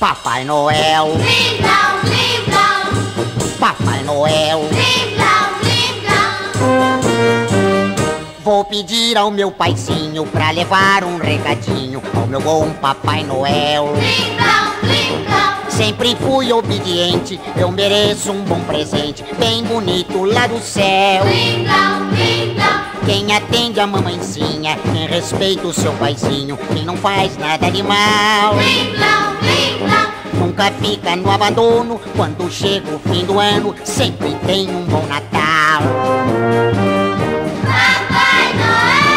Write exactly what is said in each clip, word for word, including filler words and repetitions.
Papai Noel, Limplão, limplão, Papai Noel. limplão, limplão. Vou pedir ao meu paizinho pra levar um recadinho ao meu bom Papai Noel. Limplão, limplão. Sempre fui obediente, eu mereço um bom presente, bem bonito lá do céu. Limplão, limplão. Quem atende a mamãezinha, quem respeita o seu paizinho, quem não faz nada de mal. Limplão, limplão. Nunca fica no abandono, quando chega o fim do ano, sempre tem um bom Natal. Papai Noel,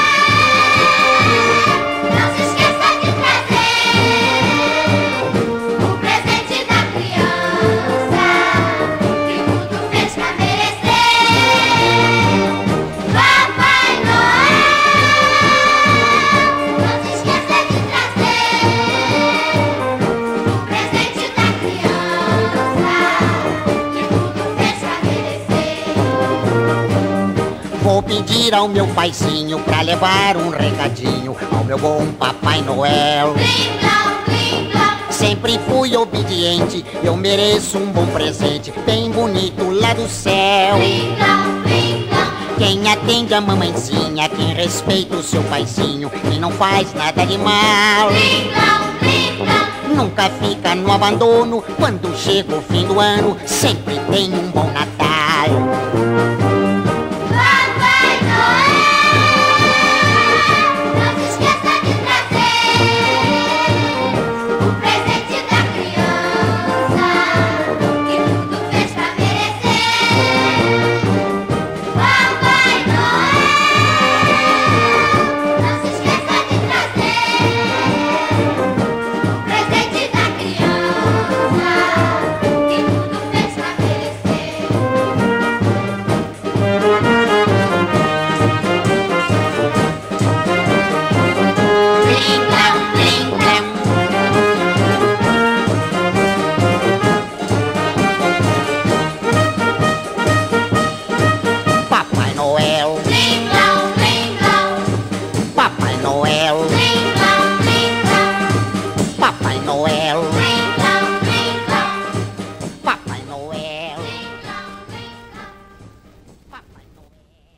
não se esqueça de trazer o presente da criança que tudo fez pra merecer. Papai Noel, não se esqueça de trazer o presente da criança que tudo fez pra merecer. Vou pedir ao meu paizinho pra levar um recadinho ao meu bom Papai Noel. Limplão, limplão. Sempre fui obediente, eu mereço um bom presente, bem bonito lá do céu. Limplão, limplão. Quem atende a mamãezinha, quem respeita o seu paizinho, quem não faz nada de mal. Limplão, limplão. Nunca fica no abandono, quando chega o fim do ano, sempre tem um bom Natal. Papai Noel, não se esqueça de trazer o presente da criança que tudo fez pra merecer. Papai Noel, não se esqueça de trazer o presente da criança que tudo fez pra merecer. Limplão, limplão. Papai Noel, Limplão, limplão, Papai Noel, limplão, limplão, Papai Noel, limplão, limplão, Papai Noel, limplão, limplão. Papai Noel.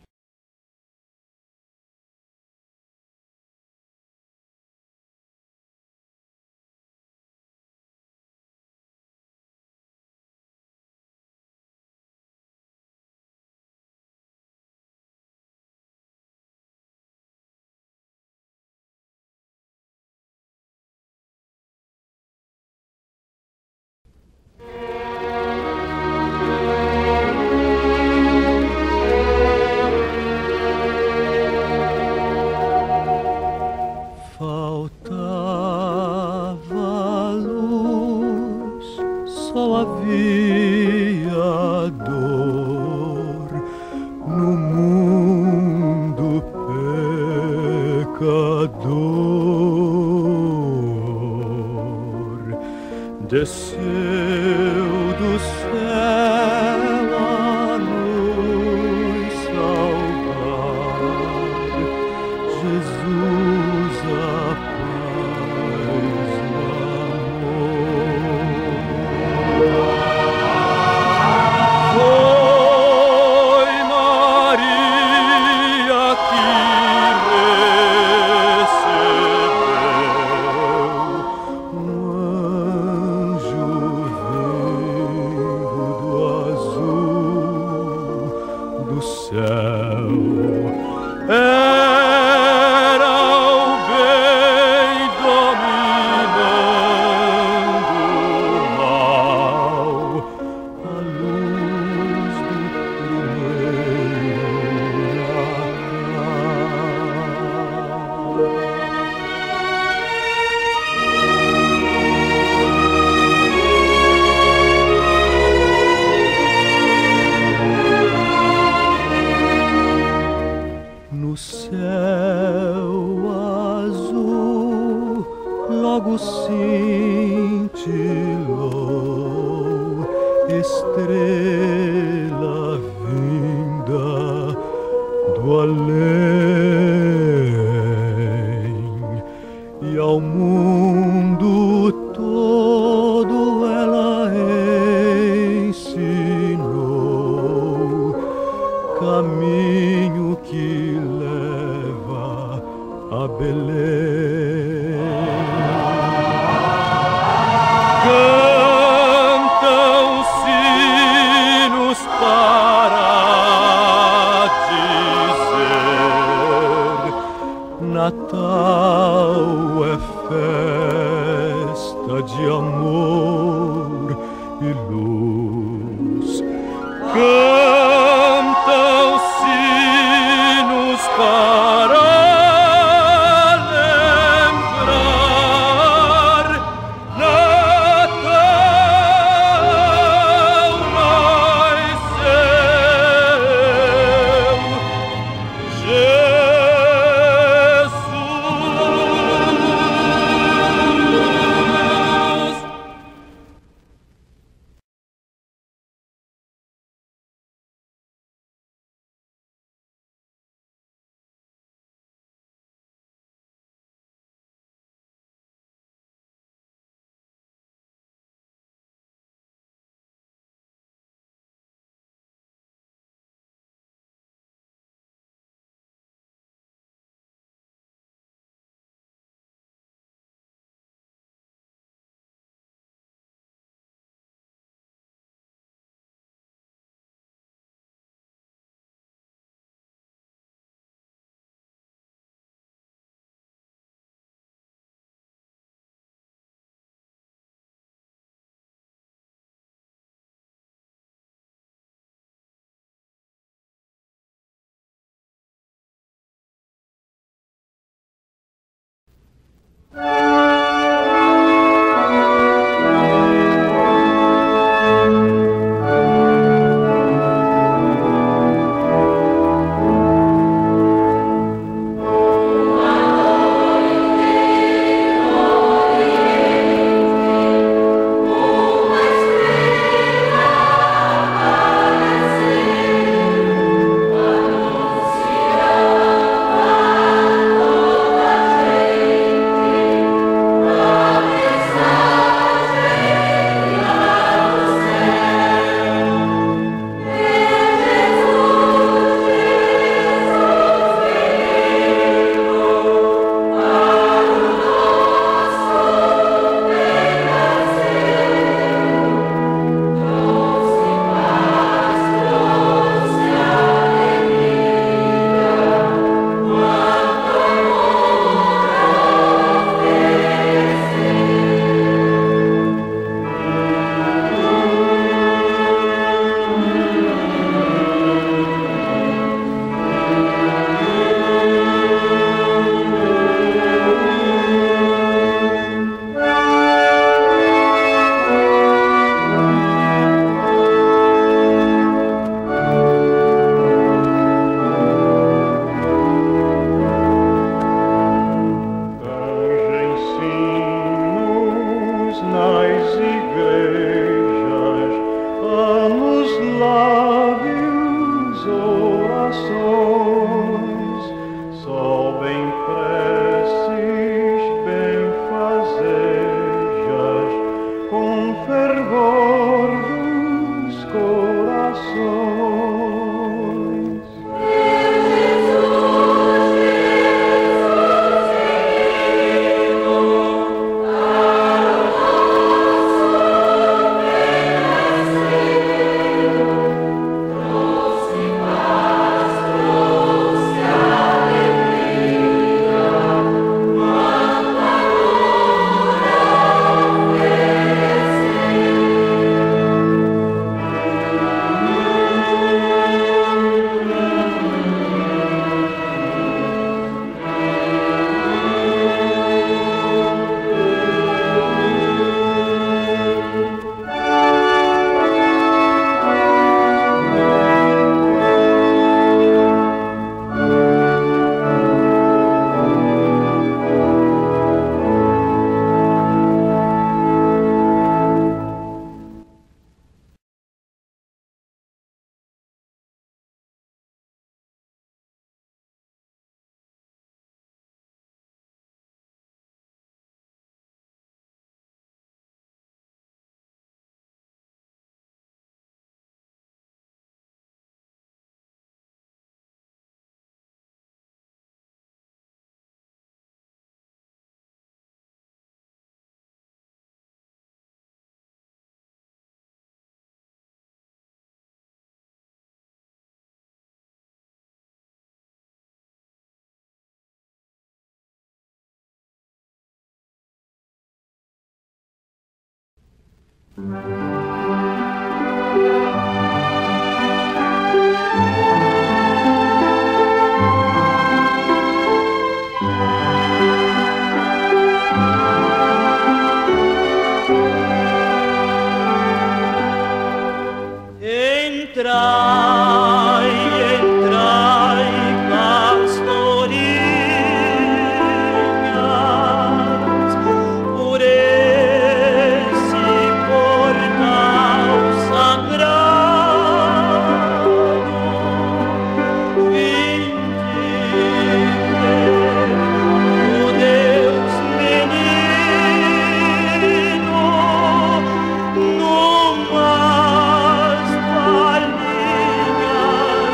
Faltava luz, só havia dor no mundo pecador. Desceu do céu a nos salvar. Jesus, a paz, o amor. Foi Maria que recebeu um anjo vindo do azul. tudo ela ensinou, caminho que leva a Belém. Cantam sinos para dizer: Natal é festa de amor e luz. Cantam sinos para lembrar Natal nasceu. Entrai, entrai, pastorinhas, por esse portal sagrado. Vinde ver o Deus menino numas palhinhas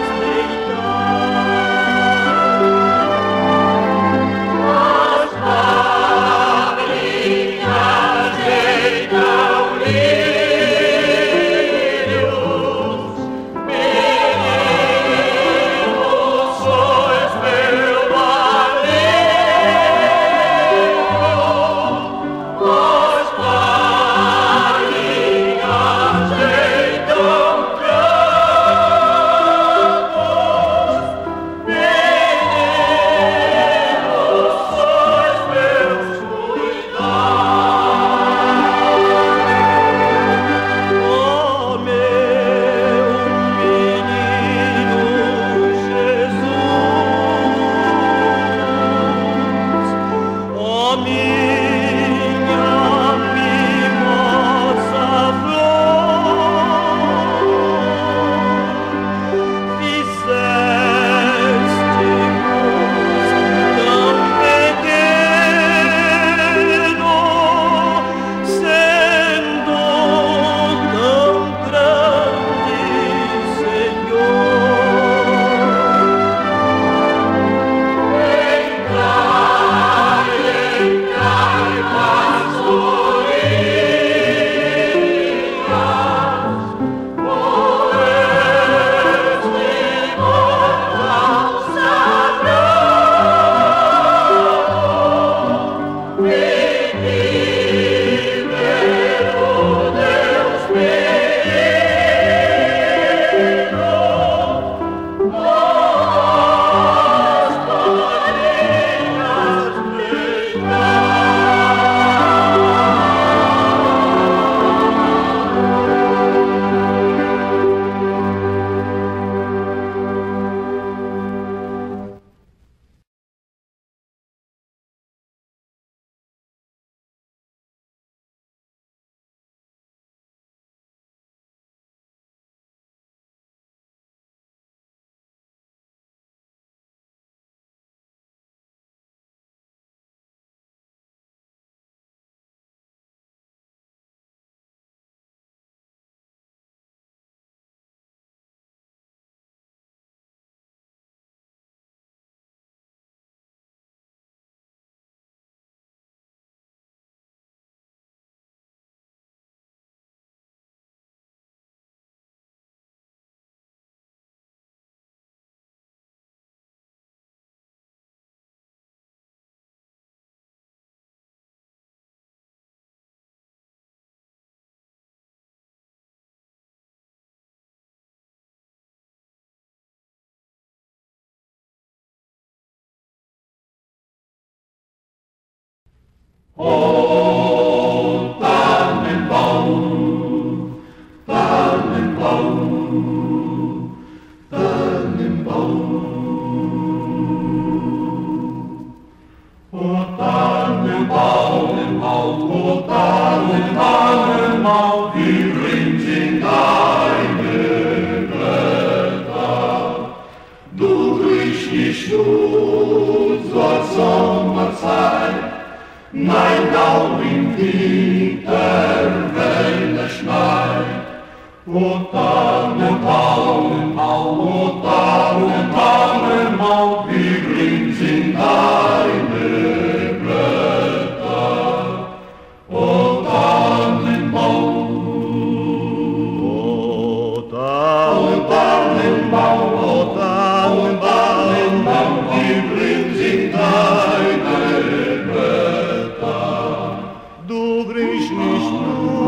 deitadas. As palhinhas deitam lírios, meninos, sois meu alívio. As palhinhas deitam cravos, meninos, sois meus cuidados. Ó meu menino Jesus, ó minha mimosa flor, fizeste-nos tão pequeno, sendo tão grande, Senhor. Entrai, entrai, pastorinhas, por este portal sagrado. Vinde ver o Deus menino, as palhinhas O Tannenbaum, Tannenbaum, Tannenbaum. O Tannenbaum, o Tannenbaum, wie bringt in deine Blätter? Du riechst nicht nur zur Sommerzeit, nein, Baum im Winter, wenn es schneit. O Tannenbaum, o Tannenbaum, wie grün sind deine Blätter. O Tannenbaum, o Tannenbaum, o Tannenbaum, wie grün sind deine Blätter. Du grüßt nicht nur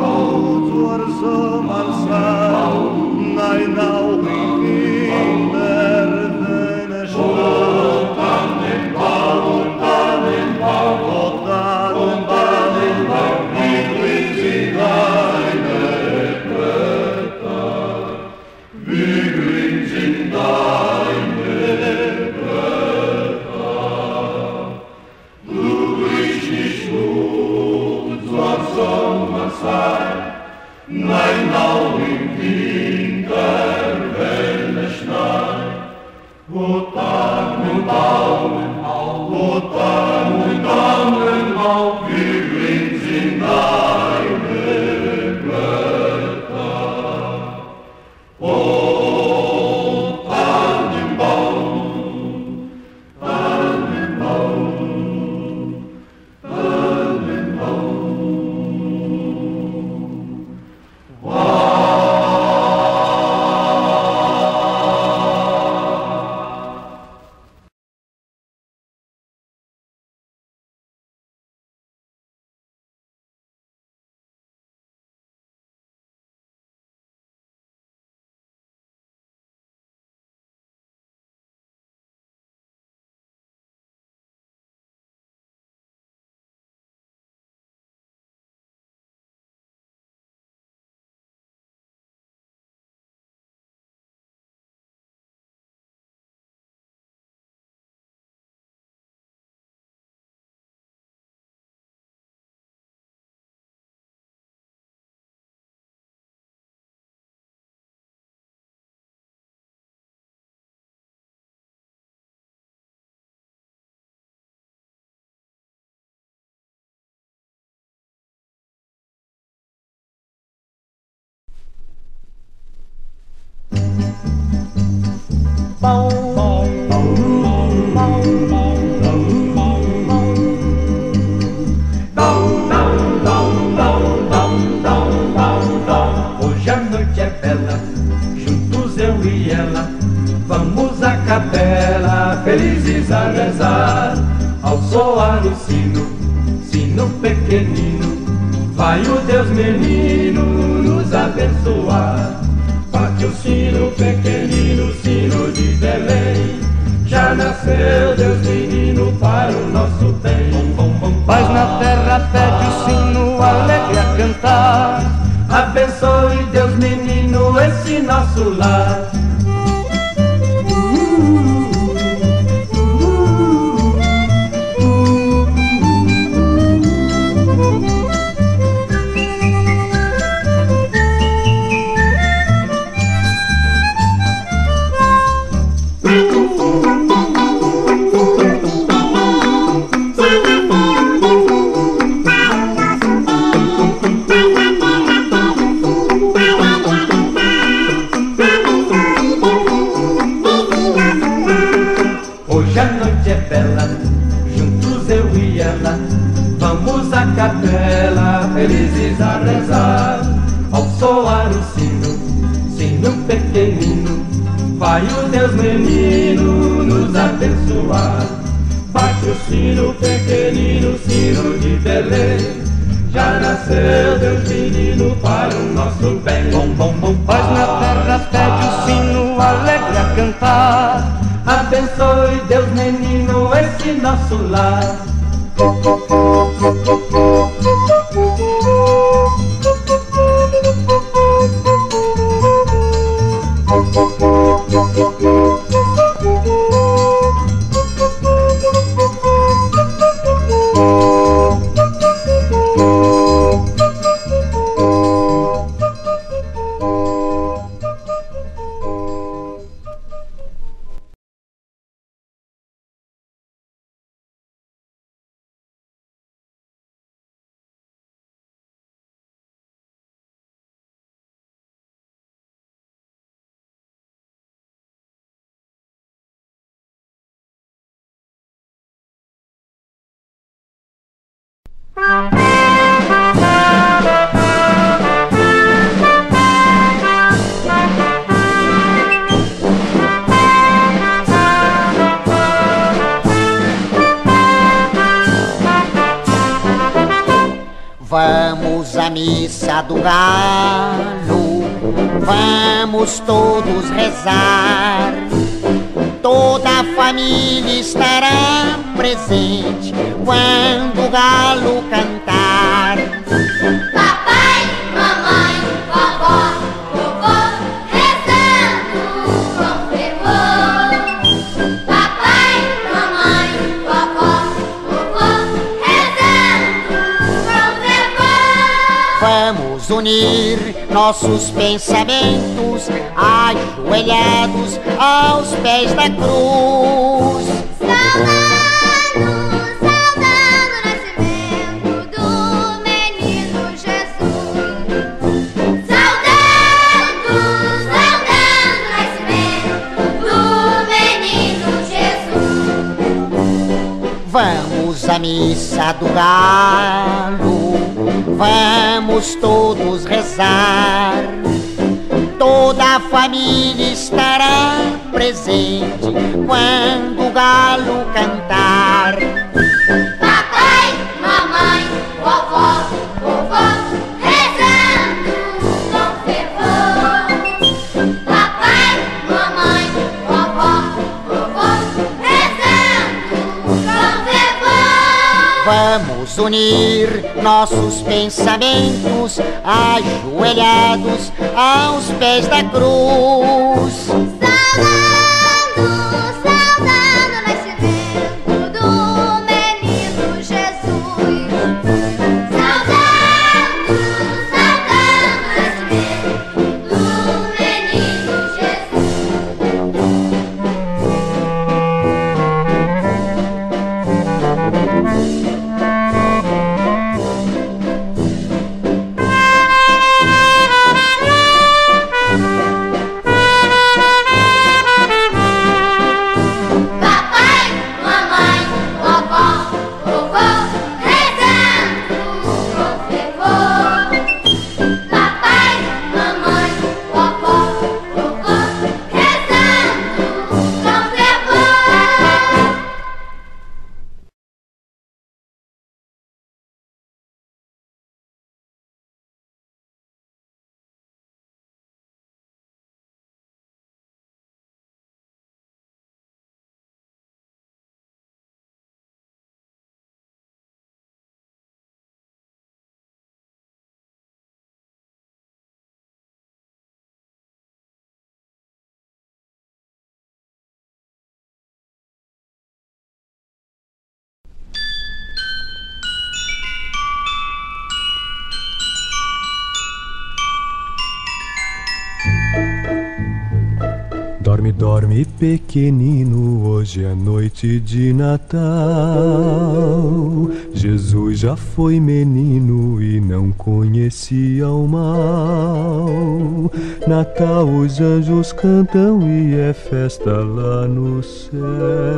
Hoje a noite é bela, juntos eu e ela, vamos à capela, felizes a rezar. Ao soar o sino, sino pequenino, vai o Deus menino nos abençoar. Bate o sino pequenino, sino de Belém, já nasceu Deus menino para o nosso bem. Paz na terra pede o sino alegre a cantar, abençoe Deus menino esse nosso lar. Hoje a noite é bela, juntos eu e ela, vamos à capela, felizes a rezar. Ao soar o sino, sino pequenino, vai o Deus menino nos abençoar. Bate o sino pequenino, sino de Belém, já nasceu Deus menino para o nosso bem. Bom, bom, bom, paz na terra pede o sino alegre a cantar, abençoe Deus menino esse nosso lar. Vamos Vamos à missa do galo, vamos todos rezar. Toda a família estará presente quando o galo cantar. Papai, mamãe, vovó, vovô, rezando com fervor. Papai, mamãe, vovó, vovô, rezando com fervor. Vamos unir nossos pensamentos, ajoelhados aos pés da cruz. Saudando, saudando o nascimento do menino Jesus. Saudando, saudando o nascimento do menino Jesus. Vamos à missa do galo, vamos todos rezar. Toda a família estará presente quando o galo cantar. Papai, mamãe, vovó, vovó, rezando com fervor. Papai, mamãe, vovó, vovó, rezando com fervor. Vamos unir nossos pensamentos, ajoelhados aos pés da cruz. Saudando, saudando o nascimento do menino Jesus. Saudando, saudando o nascimento do menino Jesus. Papai, mamãe, vovó, vovô, rezando com fervor. Papai, mamãe, vovó, vovô, rezando com fervor. Dorme, dorme, pequenino, hoje é noite de Natal. Jesus já foi menino e não conhecia o mal. Natal, os anjos cantam e é festa lá no céu.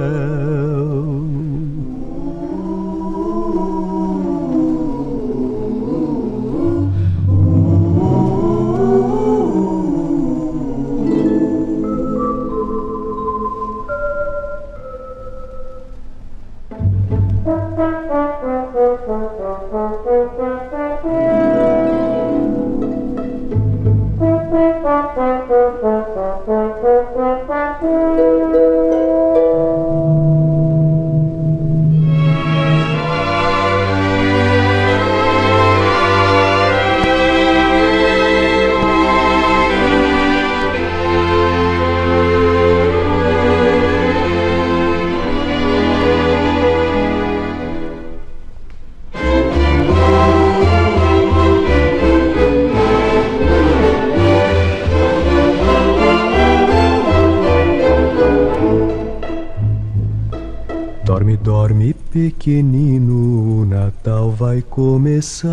Dorme, dorme, pequenino, o Natal vai começar.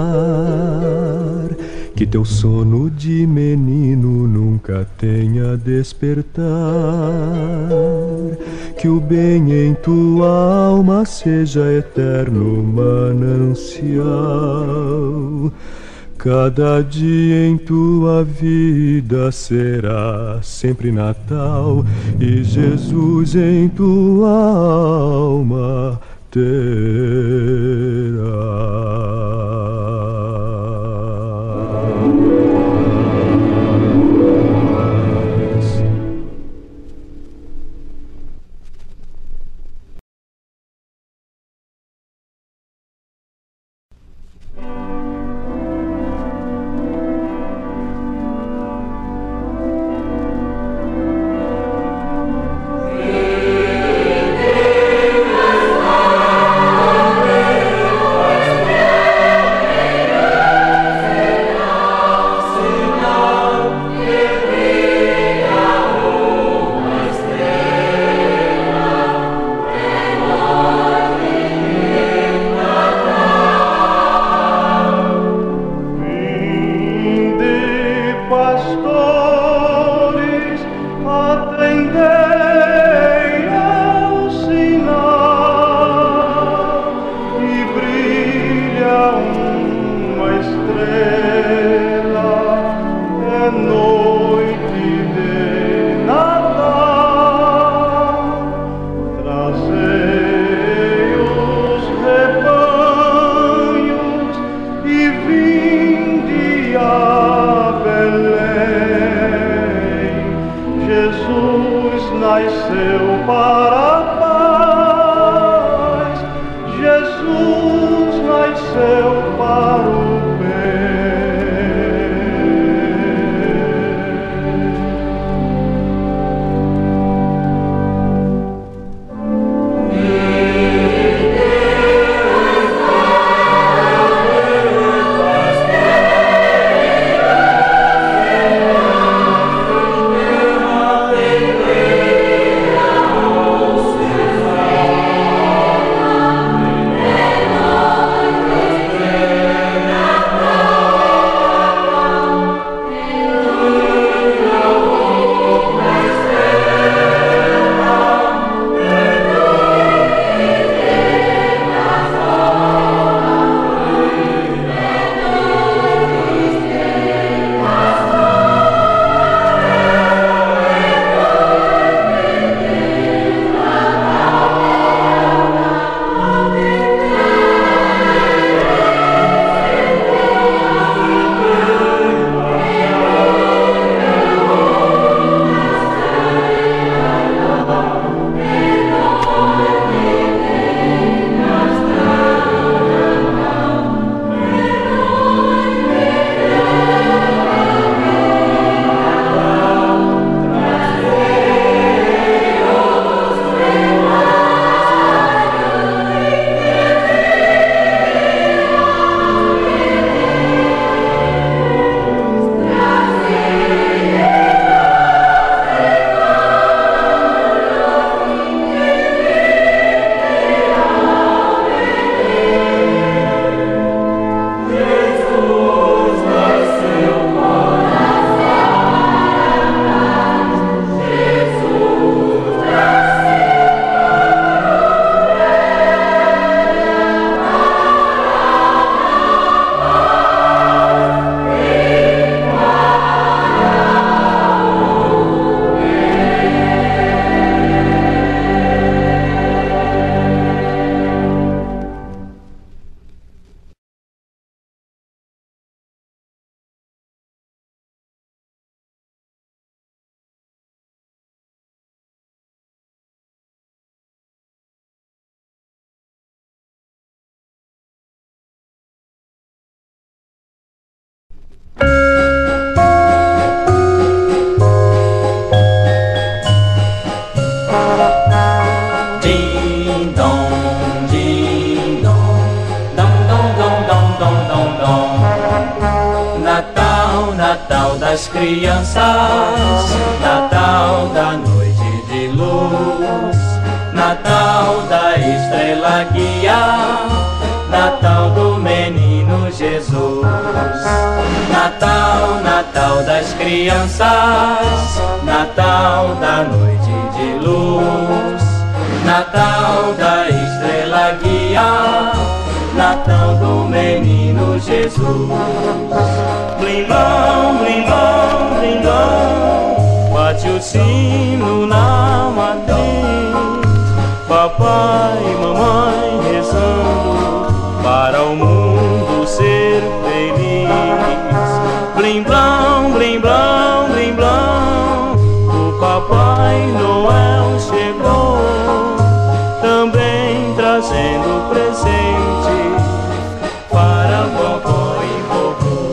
Que teu sono de menino nunca tenha despertar. Que o bem em tua alma seja eterno manancial. Cada dia em tua vida será sempre Natal, e Jesus em tua alma. alma terá. Natal das crianças, Natal da noite de luz, Natal da estrela guia, Natal do menino Jesus. Natal, Natal das crianças, Natal da noite de luz, Natal da estrela guia, Natal do menino Jesus. Blim-blom, blim-blom, blim-blom, bate o sino na matriz, papai e mamãe rezando para o mundo ser feliz. Blim-blom, blim-blom, blim-blom, o Papai Noel chegou, também trazendo presente para vovó e vovô.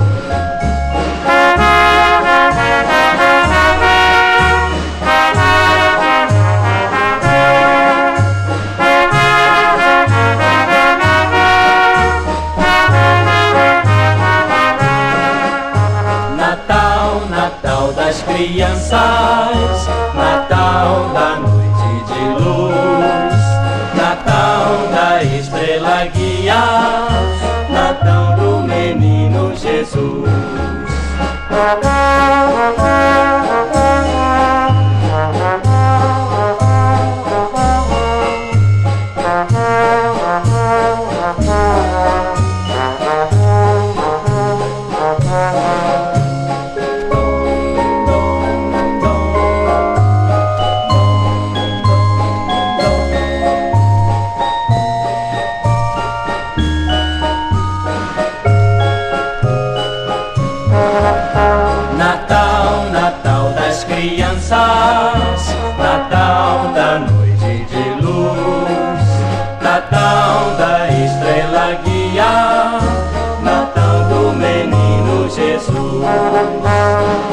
Natal, Natal das crianças, Natal da noite de luz, Natal da estrela guia, Natal do menino Jesus. Natal, Natal das crianças, Natal da noite de luz, Natal da estrela guia, Natal do menino Jesus.